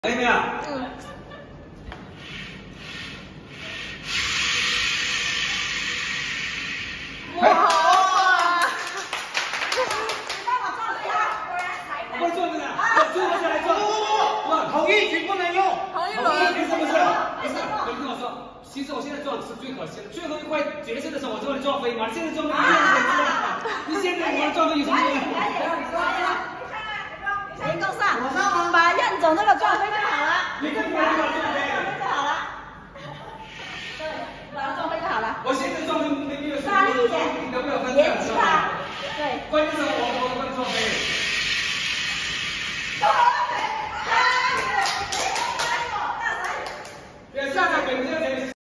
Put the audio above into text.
可以没有？ 嗯。哇！ 会做没有？做不下来做。哇，同一局不能用。 同一轮。 不是。你听我说，其实我现在做的是最可惜的，最后一块决胜的时候，我做你撞飞嘛，现在撞飞，你现在我撞飞有什么用？ 谁够上？把任总那个撞飞就好了。 你跟我撞飞就好了。对，把它撞飞就好了。 我现在撞飞没有。 大力一点， 有没有分？ 延迟它。对。 关键是我帮你撞飞。